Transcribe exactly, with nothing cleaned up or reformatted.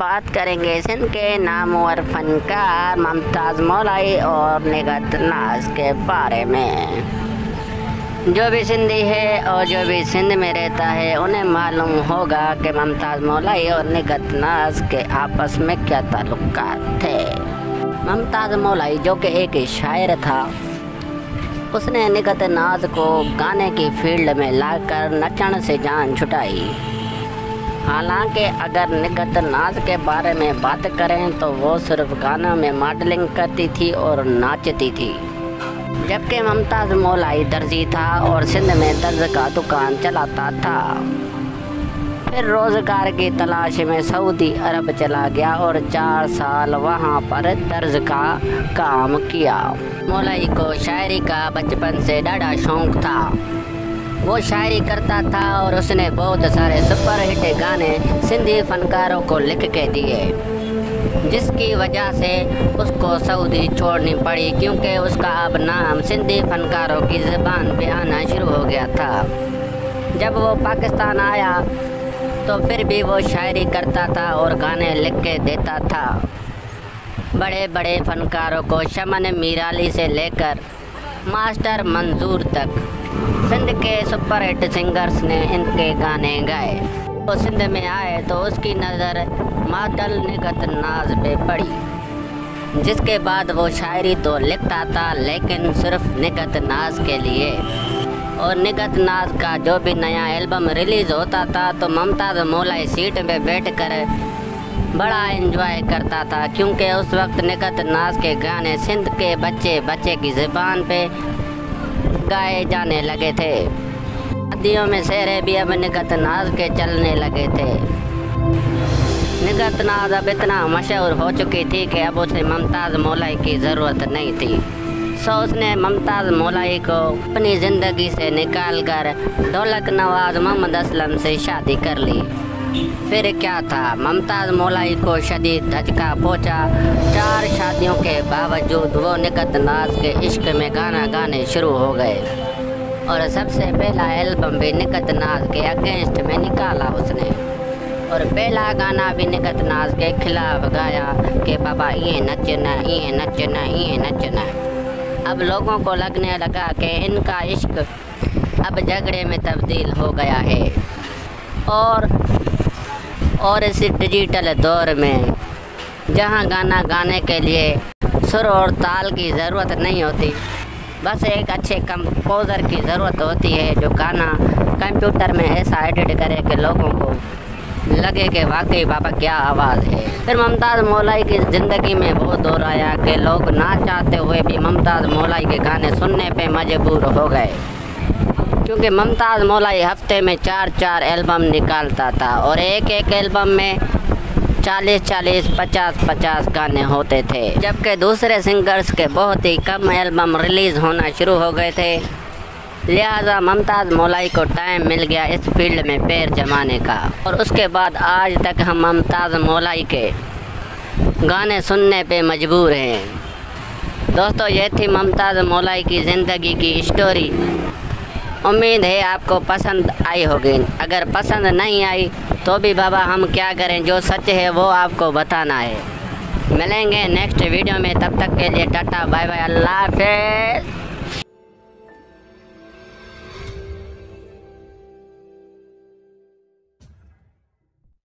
बात करेंगे सिंध के नामवर फनकार मुमताज़ मौलाई और निगहत नाज के बारे में। जो भी सिंधी है और जो भी सिंध में रहता है उन्हें मालूम होगा कि मुमताज़ मौलाई और निगहत नाज के आपस में क्या ताल्लुकात थे। मुमताज़ मौलाई जो कि एक शायर था, उसने निगहत नाज को गाने की फील्ड में लाकर नचण से जान छुटाई। हालांकि अगर निगहत नाज के बारे में बात करें तो वो सिर्फ गानों में मॉडलिंग करती थी और नाचती थी, जबकि मुमताज़ मौलाई दर्जी था और सिंध में दर्ज का दुकान चलाता था। फिर रोज़गार की तलाश में सऊदी अरब चला गया और चार साल वहाँ पर दर्ज का काम किया। मौलाई को शायरी का बचपन से बड़ा शौक़ था। वो शायरी करता था और उसने बहुत सारे सुपर हिट गाने सिंधी फनकारों को लिख के दिए, जिसकी वजह से उसको सऊदी छोड़नी पड़ी, क्योंकि उसका अब नाम सिंधी फनकारों की ज़बान पे आना शुरू हो गया था। जब वो पाकिस्तान आया तो फिर भी वो शायरी करता था और गाने लिख के देता था। बड़े बड़े फनकारों को शमन मीराली से लेकर मास्टर मंजूर तक सिंध के सुपर हिट सिंगर्स ने इनके गाने गाए। वो सिंध में आए तो उसकी नज़र मॉडल निगहत नाज पे पड़ी, जिसके बाद वो शायरी तो लिखता था लेकिन सिर्फ निगहत नाज के लिए। और निगहत नाज का जो भी नया एल्बम रिलीज़ होता था तो मुमताज़ मौलाई सीट पे बैठकर बड़ा एंजॉय करता था, क्योंकि उस वक्त निगहत नाज के गाने सिंध के बच्चे बच्चे की ज़बान पे गाए जाने लगे थे। शादियों में शेरे भी अब निगहत नाज के चलने लगे थे। निगहत नाज अब इतना मशहूर हो चुकी थी कि अब उसे मुमताज़ मौलाई की ज़रूरत नहीं थी। सो उसने मुमताज़ मौलाई को अपनी ज़िंदगी से निकाल कर ढोलक नवाज मोहम्मद असलम से शादी कर ली। फिर क्या था, मुमताज़ मौलाई को शदीद धचका पहुंचा। चार शादियों के बावजूद वो निगहत नाज के इश्क में गाना गाने शुरू हो गए और सबसे पहला एल्बम भी निगहत नाज के अगेंस्ट में निकाला उसने, और पहला गाना भी निगहत नाज के खिलाफ गाया कि बाबा ये नचना ये नचना ये नचना। अब लोगों को लगने लगा कि इनका इश्क अब झगड़े में तब्दील हो गया है। और और इस डिजिटल दौर में जहां गाना गाने के लिए सुर और ताल की ज़रूरत नहीं होती, बस एक अच्छे कंपोज़र की ज़रूरत होती है जो गाना कंप्यूटर में ऐसा एडिट करे कि लोगों को लगे कि वाकई बाबा क्या आवाज़ है। फिर मुमताज़ मौलाई की ज़िंदगी में वो दौर आया कि लोग ना चाहते हुए भी मुमताज़ मौलाई के गाने सुनने पे मजबूर हो गए, क्योंकि मुमताज़ मौलाई हफ्ते में चार चार एल्बम निकालता था और एक एक एल्बम में चालीस चालीस पचास पचास गाने होते थे, जबकि दूसरे सिंगर्स के बहुत ही कम एल्बम रिलीज़ होना शुरू हो गए थे। लिहाजा मुमताज़ मौलाई को टाइम मिल गया इस फील्ड में पैर जमाने का, और उसके बाद आज तक हम मुमताज़ मौलाई के गाने सुनने पे मजबूर हैं। दोस्तों, ये थी मुमताज़ मौलाई की ज़िंदगी की स्टोरी। उम्मीद है आपको पसंद आई होगी। अगर पसंद नहीं आई तो भी बाबा हम क्या करें, जो सच है वो आपको बताना है। मिलेंगे नेक्स्ट वीडियो में, तब तक के लिए टाटा बाय बाय, अल्लाह हाफ़िज़।